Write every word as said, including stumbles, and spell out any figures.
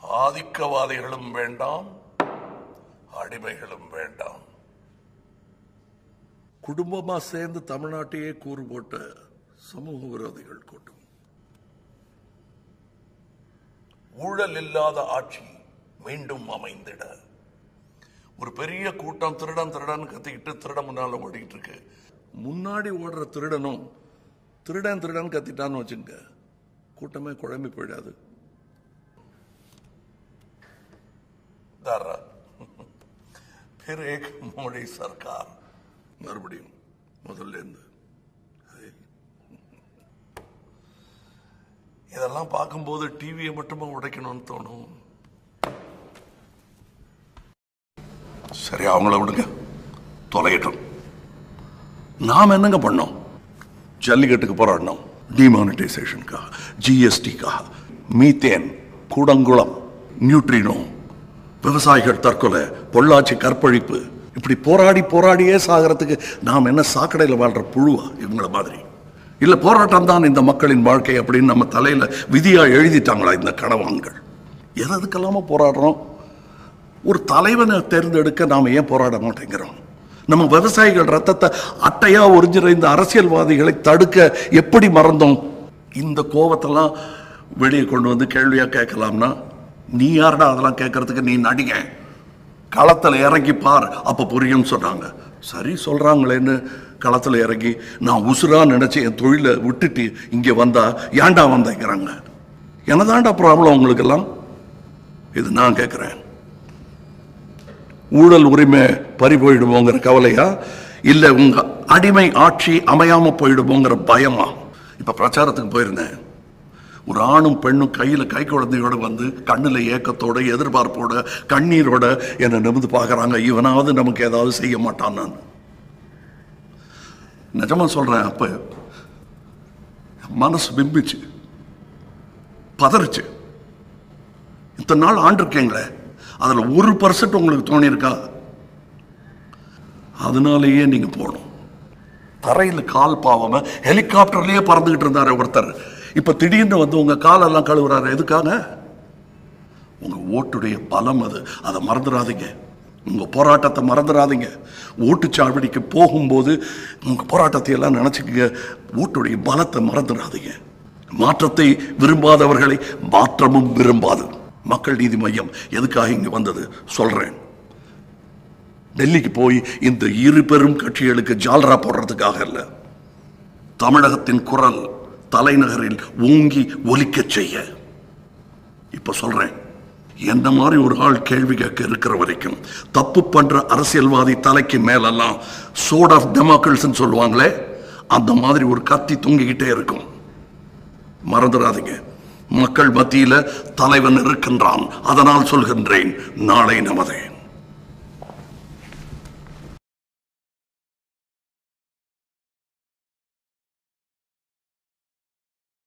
ஆதிக்கவாதிகளும் வேண்டாம், அடிமைகளும் வேண்டாம். குடும்பமா சேர்ந்து தமிழ்நாட்டையே கூறு போட்ட சமூக விரோதிகள் கூட்டம். ஊழல் இல்லாத ஆட்சி மீண்டும் அமைந்திட ஒரு பெரிய கூட்டம் திருடன் திருடன் கத்திக்கிட்டு திருட முன்னால ஓடிக்கிட்டு இருக்கு. முன்னாடி ஓடுற திருடனும் திருடன் திருடன் கத்திட்டான்னு வச்சுங்க, கூட்டமே குழம்பி போயிடாது. फिर एक मोदी सरकार மறுபடியும் முதல்ல இருந்து. இதெல்லாம் பார்க்கும்போது டிவியை மட்டுமா உடைக்கணும்னு தோணும். சரி, அவங்கள விடுங்க, தொலையட்டும். நாம் என்னங்க பண்ணோம்? ஜல்லிக்கட்டுக்கு போராடணும், டிமானிட்டைசேஷனுக்காக, ஜிஎஸ்டிக்காக, மீத்தேன், கூடங்குளம், நியூட்ரினோ, விவசாயிகள் தற்கொலை, பொள்ளாச்சி கற்பழிப்பு, இப்படி போராடி போராடியே சாகிறதுக்கு நாம் என்ன சாக்கடையில் வாழ்ற புழுவா இவங்கள மாதிரி? இல்லை போராட்டம் தான் இந்த மக்களின் வாழ்க்கை அப்படின்னு நம்ம தலையில் விதியா எழுதிட்டாங்களா இந்த கணவான்கள்? எதுக்கெல்லாம போராடுறோம்? ஒரு தலைவனை தேர்ந்தெடுக்க நாம் ஏன் போராட மாட்டேங்கிறோம்? நம்ம விவசாயிகள் ரத்தத்தை அட்டையா ஒரிஞ்சிற இந்த அரசியல்வாதிகளை தடுக்க எப்படி மறந்தோம்? இந்த கோபத்தெல்லாம் வெளியே கொண்டு வந்து கேள்வியா கேட்கலாம்னா, நீ யாருடா அதெல்லாம் கேட்கறதுக்கு? நீ நடிக, களத்தில் இறங்கி பார், அப்போ புரியும் சொன்னாங்க. சரி சொல்றாங்களேன்னு களத்தில் இறங்கி நான் உசுரா நினைச்சு என் தொழிலை விட்டுட்டு இங்கே வந்தா ஏண்டா வந்தேங்கிறாங்க. என்னதாண்டா ப்ராப்ளம் உங்களுக்கெல்லாம்? இது நான் கேட்குறேன். ஊழல் உரிமை பறி போயிடுவோங்கிற கவலையா, இல்லை உங்க அடிமை ஆட்சி அமையாம போயிடுவோங்கிற பயமா? இப்ப பிரச்சாரத்துக்கு போயிருந்தேன். ஒரு ஆணும் பெண்ணும் கையில கை குழந்தையோட வந்து கண்ணுல ஏக்கத்தோட எதிர்பார்ப்போட கண்ணீரோட என்னை நிமிந்து பார்க்கறாங்க. இவனாவது நமக்கு ஏதாவது செய்ய மாட்டான். நான் நிஜமா சொல்றேன், அப்ப மனசு பிம்பிச்சு பதறிச்சு. இத்தனை நாள் ஆண்டு இருக்கீங்களே, அதுல ஒரு பர்சன்ட் உங்களுக்கு தோணி இருக்கா? அதனாலேயே நீங்க போகணும். தரையில் கால் பாவாம ஹெலிகாப்டர்லயே பறந்துகிட்டு இருந்தாரு ஒருத்தர், இப்ப திடீர்னு வந்து உங்க காலெல்லாம் கழுவுறாரு. எதுக்காக? உங்க ஓட்டுடைய பலம் அது, அதை மறந்துடாதீங்க. உங்க போராட்டத்தை மறந்துடாதீங்க. ஓட்டுச்சாவடிக்கு போகும்போது உங்க போராட்டத்தை எல்லாம் நினைச்சுக்க. ஓட்டுடைய பலத்தை மறந்துடாதீங்க. மாற்றத்தை விரும்பாதவர்களை மாற்றமும் விரும்பாது. மக்கள் நீதி மையம் எதுக்காக இங்க வந்தது சொல்றேன். டெல்லிக்கு போய் இந்த இரு பெரும் கட்சிகளுக்கு ஜால்ரா போடுறதுக்காக இல்ல, தமிழகத்தின் குரல் தலைநகரில் ஓங்கி ஒலிக்க செய்ய. இப்ப சொல்றேன், என்ன மாதிரி ஒரு ஆள் கேள்வி கேட்க இருக்கிற வரைக்கும் தப்பு பண்ற அரசியல்வாதி தலைக்கு மேலெல்லாம் சோர்ட் ஆஃப் டெமோக்ரஸின்னு சொல்லுவாங்களே, அந்த மாதிரி ஒரு கத்தி தொங்கிக்கிட்டே இருக்கும். மறந்துடாதீங்க, மக்கள் மத்தியில தலைவன் இருக்கின்றான். அதனால் சொல்கின்றேன், நாளை நமதே.